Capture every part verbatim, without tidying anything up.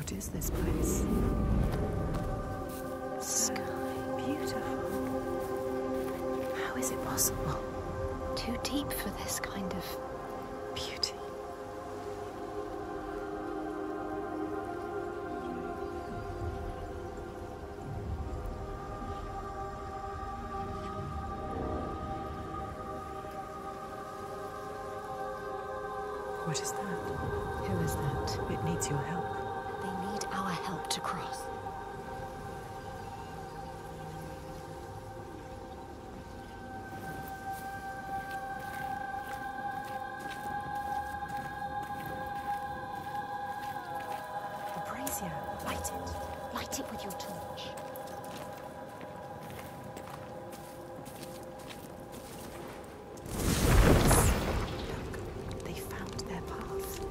What is this place? Sky. Beautiful. How is it possible? Too deep for this kind of Beauty. What is that? Who is that? It needs your help. They need our help to cross. The brazier. Light it. Light it with your torch. Look, they found their path.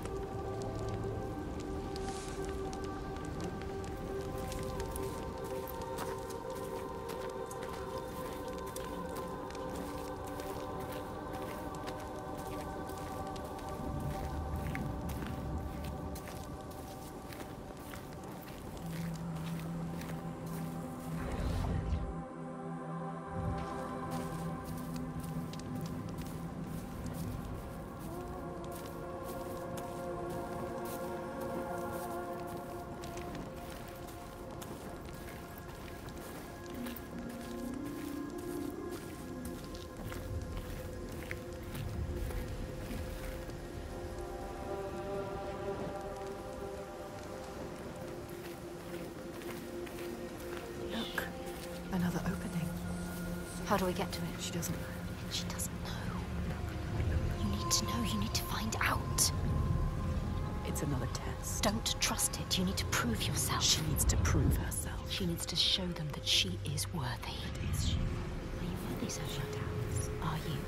Look, another opening. How do we get to it? She doesn't know. She doesn't know. You need to know. You need to find out. It's another test. Don't trust it. You need to prove yourself. She needs to prove herself. She needs to show them that she is worthy. But is she? Are you worthy, Sasha? Are you?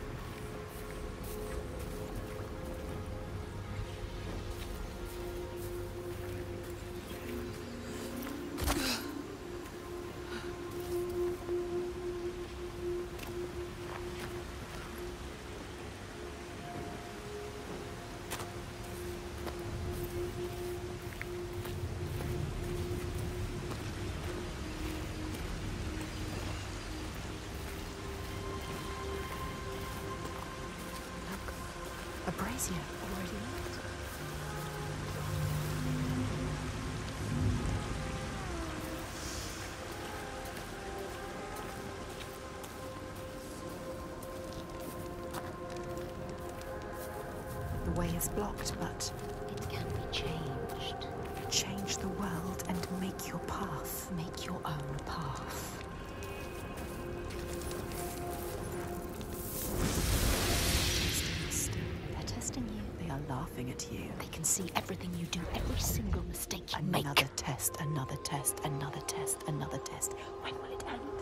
A brazier. Already lit. The way is blocked, but It can be changed. change the world and make your path. Make your own path. Testing us still. They're testing you. They are laughing at you. They can see everything you do, every single mistake you make. Another test, another test, another test, another test. When will it end?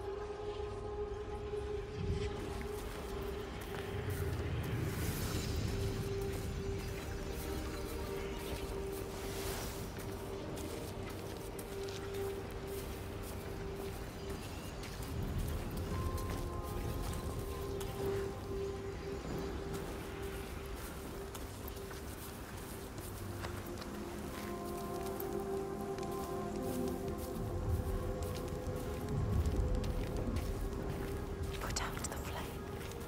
Put out the flame.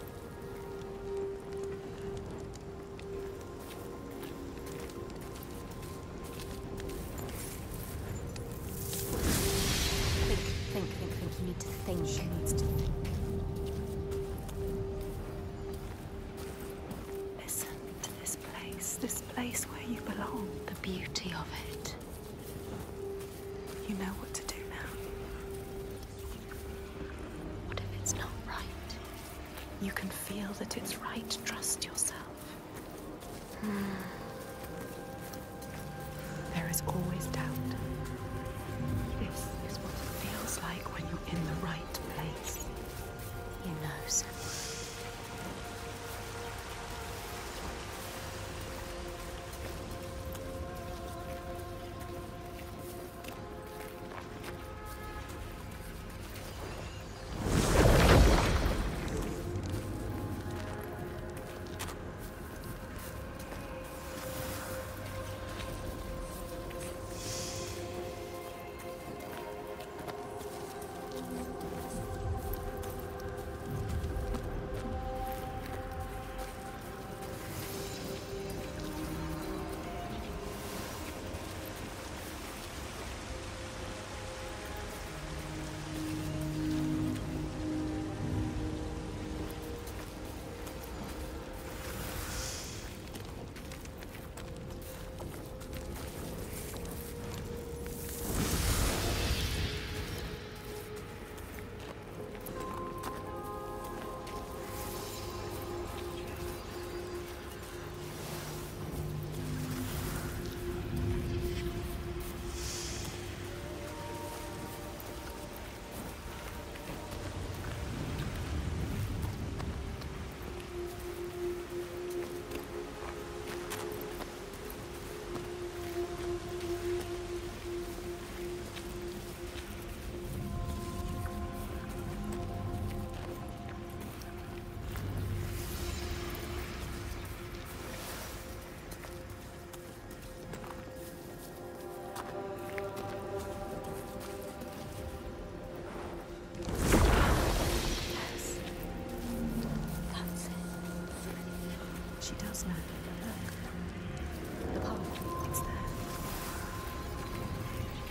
Think, think, think, think. You need to think. She needs to think. Listen to this place, this place where you belong. The beauty of it. You know what to do now. What if it's not right? You can feel that it's right. Trust yourself. There is always doubt. This is what it feels like when you're in the right place. You know, Sam.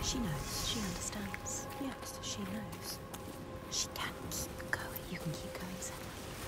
She knows. She understands. Yes, she knows. She can keep going. You can keep going, Senua.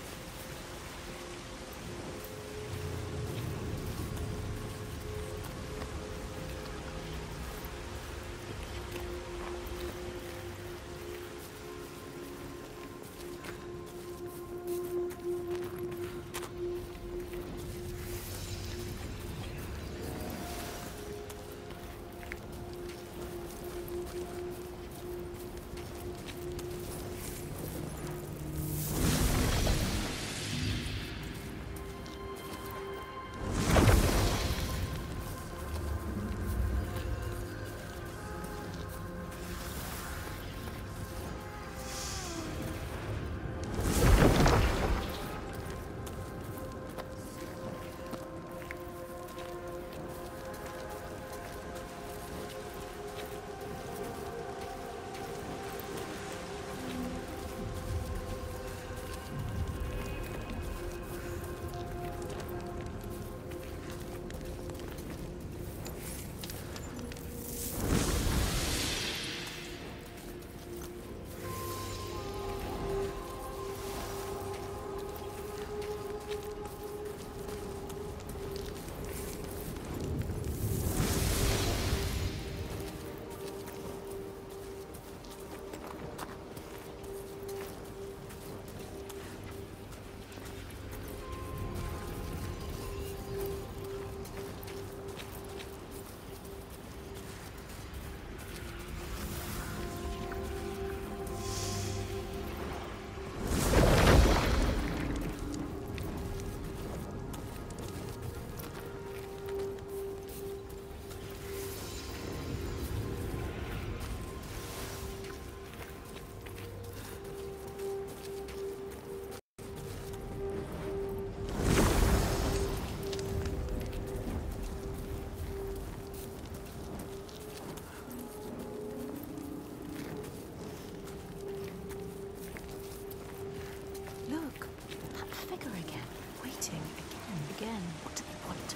Again, what do they want?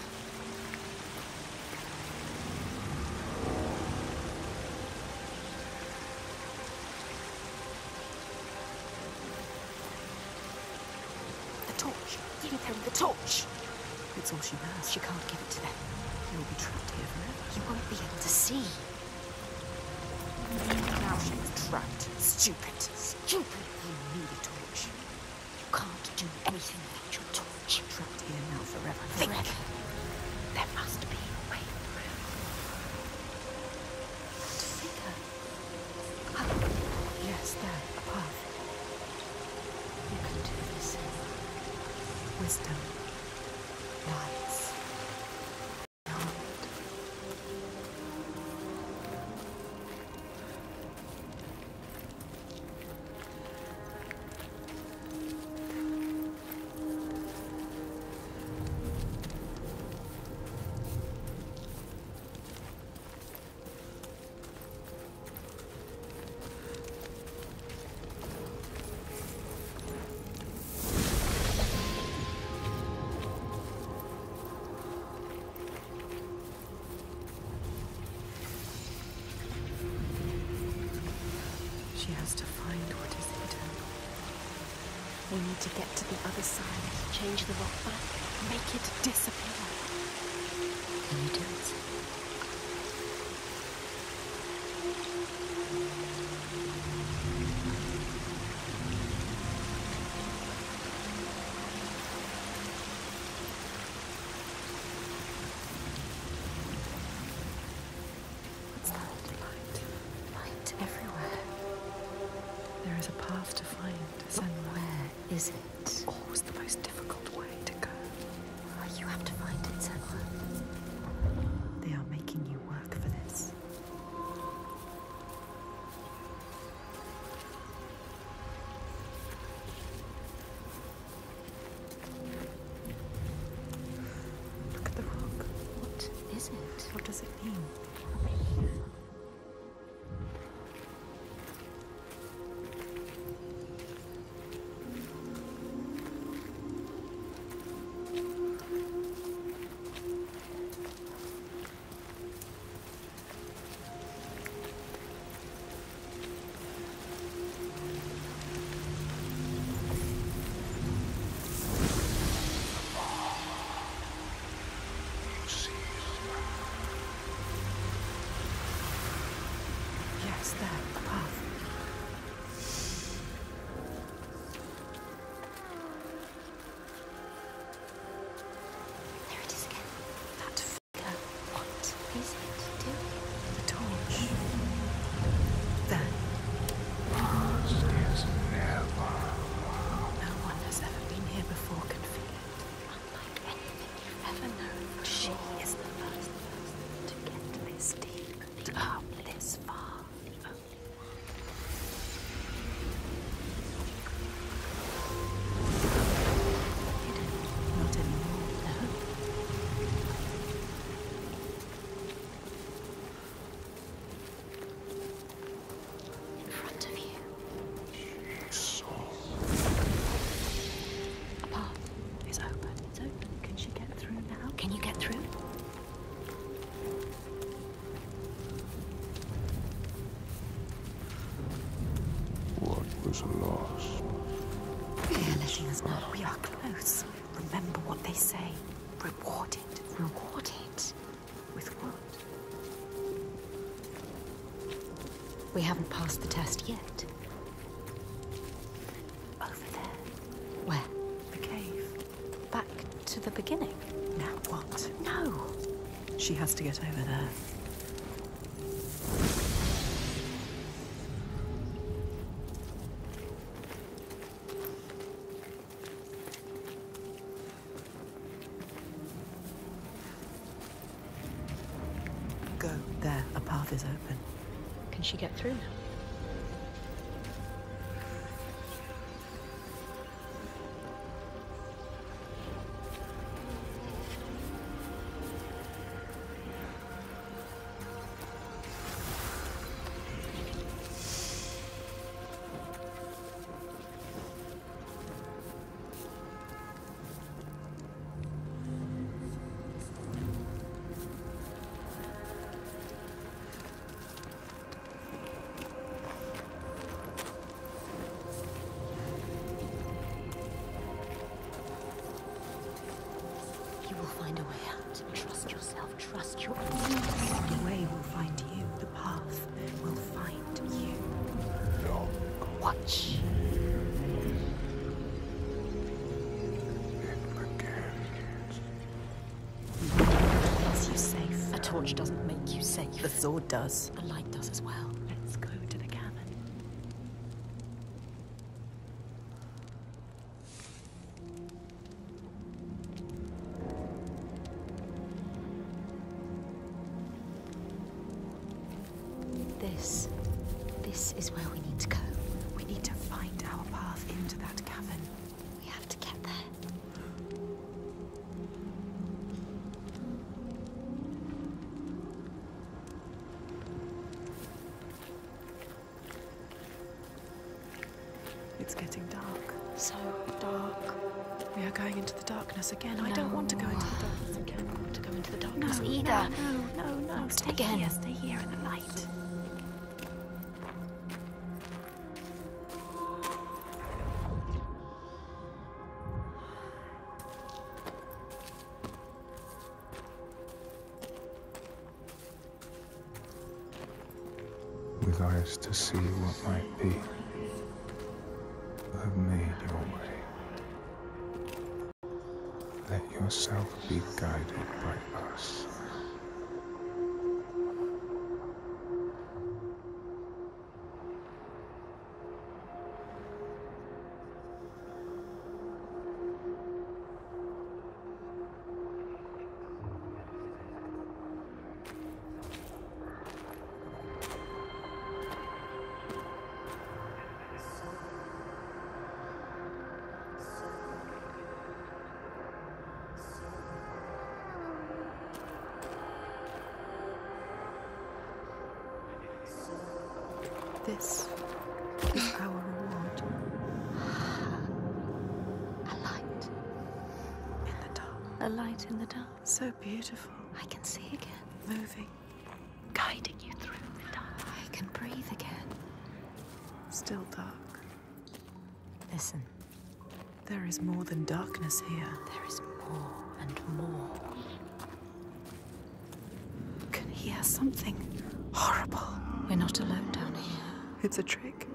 The torch. Give them the torch. It's all she has. She can't give it to them. You'll be trapped here forever. You won't be able to see. Now she's trapped. Stupid. Stupid. You need a torch. You can't do anything without your torch. Trapped here now forever. Think. Forever. There must be a way through. That figure. Ah, yes, there, a path. You can do this. Wisdom lies beyond. She has to find what is hidden. We need to get to the other side. Change the rock back. Make it disappear. Can you do it? What's that? Light. Light everywhere. There is a path to find, Senua. Where is it? Always the most difficult way to go. You have to find it, Senua. They are making you work for this. Look at the rock. What is it? What does it mean? Yes, there, a path. There it is again. That figure. What is it doing? The torch. There. Past is never. No one has ever been here before can feel it. Unlike anything you've ever known. She is the first person to get this deep, to up this far. Not anymore, no. In front of you. So A path. It's open. It's open. Can she get through now? Can you get through? what was lost? They're letting us know we are close. Remember what they say. Rewarded. Rewarded. With what? We haven't passed the test yet. Over there. Where? The cave. Back to the beginning? Now what? No. She has to get over there. Go. There, a path is open. Can she get through now? You will find a way out. Trust yourself. Trust your instincts. The way will find you. The path will find you. Look, Watch. it begins. Makes you safe. A torch doesn't make you safe. The sword does. The light does as well. Let's go to the cavern. This. This is where we need to go. We need to find our path into that cavern. We have to get there. It's getting dark. So dark. We are going into the darkness again. I No. don't want to go into the darkness I again. don't want to go into the No, darkness no, either. no, no, no. Stay Again. here. Stay here in the light. With eyes to see what might be, you have made your way. Let yourself be guided by us. This is our reward. A light. In the dark. A light in the dark. So beautiful. I can see again. Moving. Guiding you through the dark. I can breathe again. Still dark. Listen, There is more than darkness here. there is more and more. Can hear something horrible. We're not alone down here. It's a trick.